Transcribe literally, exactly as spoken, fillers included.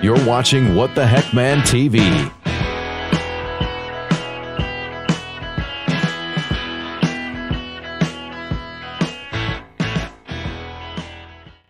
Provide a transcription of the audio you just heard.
You're watching What the Heck Man T V.